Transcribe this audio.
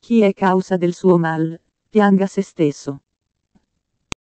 Chi è causa del suo mal, pianga se stesso.